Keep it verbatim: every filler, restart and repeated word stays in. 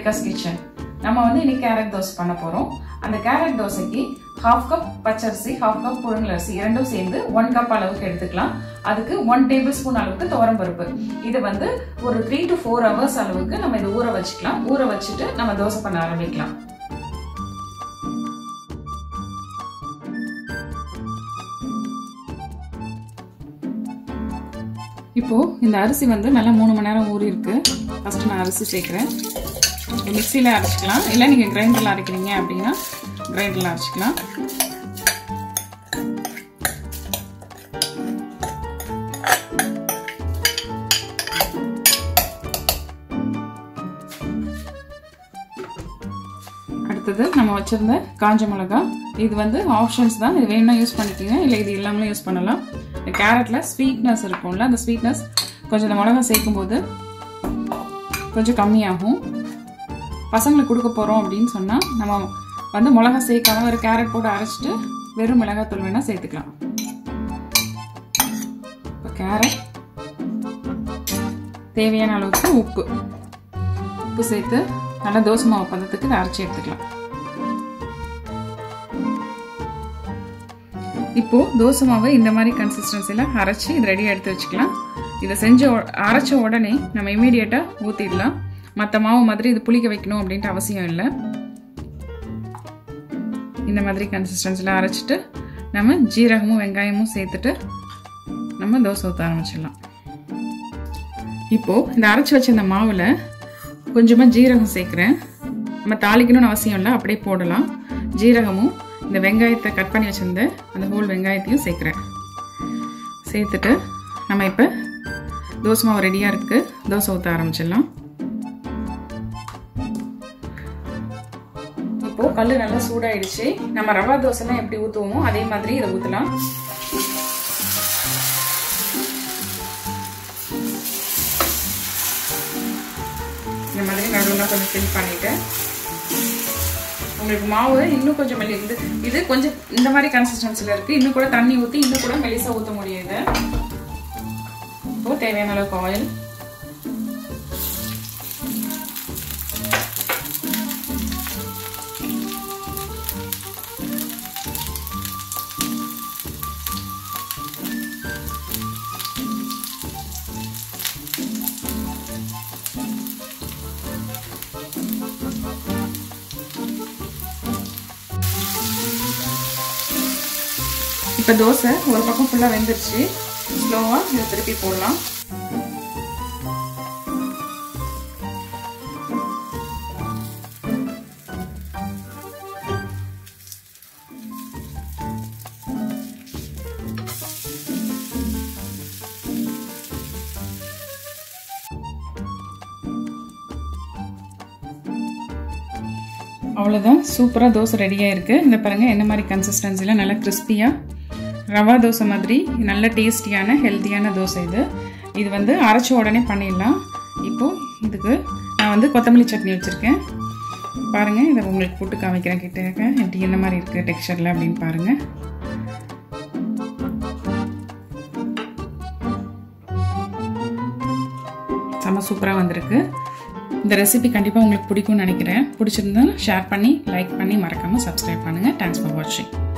Arunika's kitchen. நம்ம வந்து இன்னைக்கு கேரட் தோசை பண்ண போறோம். அந்த கேரட் தோசைக்கு half cup பச்சரிசி, half cup புழுங்கலரிசி இரண்டும் சேர்ந்து one cup அளவுக்கு எடுத்துக்கலாம். அதுக்கு one tablespoon அளவுக்கு துவரம் பருப்பு. இது வந்து ஒரு three to four hours அளவுக்கு நம்ம இத ஊற வச்சுக்கலாம். ஊற வச்சிட்டு நம்ம தோசை பண்ண ஆரம்பிக்கலாம். இப்போ இந்த அரிசி வந்து நல்லா மூணு மணி நேரம் ஊறி இருக்கு. ஃபர்ஸ்ட் நான் அரிசி சேர்க்கிறேன். மிக்ஸில அரைச்சுக்கலாம், இல்ல நீங்க கிரைண்டர்ல அரைக்கிறீங்க அப்படினா கிரைண்டர்ல அரைச்சுக்கலாம். அடுத்தது நம்ம வச்சிருந்த காஞ்ச மிளகாய். இது வந்து ஆப்ஷன்ஸ் தான், இது வேணும்னா யூஸ் பண்ணிக்கங்க, இல்ல இது இல்லாமலே யூஸ் பண்ணலாம். இந்த கேரட்ல ஸ்வீட்னஸ் இருக்கும்ல, அந்த ஸ்வீட்னஸ் கொஞ்சம் இந்த மிளகாய் சேர்க்கும்போது கொஞ்சம் கம்மியாகும். பசங்களுக்கு கொடுக்க போறோம் அப்படின்னு சொன்னா நம்ம வந்து மிளகாய் சேர்க்காம ஒரு கேரட் போட்டு அரைச்சிட்டு வெறும் மிளகாய் தூள் வேணா சேர்த்துக்கலாம். இப்போ கேரட் தேவையான அளவுக்கு உப்பு உப்பு சேர்த்து நல்லா தோசை மாவு பதத்துக்கு அரைச்சி எடுத்துக்கலாம். இப்போ தோசை மாவு இந்த மாதிரி கன்சிஸ்டன்சில அரைச்சி இது ரெடியா எடுத்து வச்சுக்கலாம். இதை செஞ்ச அரைச்ச உடனே நம்ம இமீடியட்டா ஊத்திடலாம். மற்ற மாவு மாதிரி இது புளிக்க வைக்கணும் அப்படின்ட்டு அவசியம் இல்லை. இந்த மாதிரி கன்சிஸ்டன்சில அரைச்சிட்டு நம்ம ஜீரகமும் வெங்காயமும் சேர்த்துட்டு நம்ம தோசை ஊற்ற ஆரம்பிச்சிடலாம். இப்போ இந்த அரைச்சி வச்ச இந்த மாவுல கொஞ்சமா ஜீரகம் சேர்க்கிறேன். நம்ம தாளிக்கணும்னு அவசியம் இல்லை, அப்படியே போடலாம். ஜீரகமும் இந்த வெங்காயத்தை கட் பண்ணி வச்சிருந்த அந்த ஹோல் வெங்காயத்தையும் சேர்க்கிறேன். சேர்த்துட்டு நம்ம இப்போ தோசை மாவு ரெடியா இருக்கு, தோசை ஊற்ற ஆரம்பிச்சிடலாம். இப்போ கல்லு நல்லா சூடாயிடுச்சு. நம்ம ரவா தோசைலாம் எப்படி ஊற்றுவோமோ அதே மாதிரி இதை ஊற்றலாம். இந்த மாதிரி நடுவில் கொஞ்சம் ஃபில் பண்ணிட்டு உங்களுக்கு மாவு இன்னும் கொஞ்சம் மெல்லி இது இது கொஞ்சம் இந்த மாதிரி கன்சிஸ்டன்சில இருக்கு. இன்னும் கூட தண்ணி ஊற்றி இன்னும் கூட மெலிசா ஊற்ற முடியாது. இப்போ தேவையான அளவுக்கு ஆயில், இப்போ தோசை ஒரு பக்கம் ஃபுல்லா வெந்துருச்சு. ஸ்லோவா இதை திருப்பி போடலாம். அவ்வளோதான், சூப்பராக தோசை ரெடியாக இருக்குது. இந்த பாருங்க என்ன மாதிரி கன்சிஸ்டன்சியில் நல்லா கிறிஸ்பியாக ரவா தோசை மாதிரி நல்ல டேஸ்டியான ஹெல்த்தியான தோசை இது. இது வந்து அரைச்ச உடனே பண்ணிடலாம். இப்போது இதுக்கு நான் வந்து கொத்தமல்லி சட்னி வச்சுருக்கேன். பாருங்கள், இதை உங்களுக்கு போட்டு காமிக்கிறேன் கிட்டக்க எப்படி என்ன மாதிரி இருக்குது டெக்ஸ்சரில் அப்படின்னு பாருங்கள். செம்ம சூப்பராக வந்திருக்கு. இந்த ரெசிபி கண்டிப்பாக உங்களுக்கு பிடிக்கும்னு நினைக்கிறேன். பிடிச்சிருந்தா ஷேர் பண்ணி லைக் பண்ணி மறக்காமல் சப்ஸ்கிரைப் பண்ணுங்கள். தேங்க்ஸ் ஃபார் வாட்சிங்.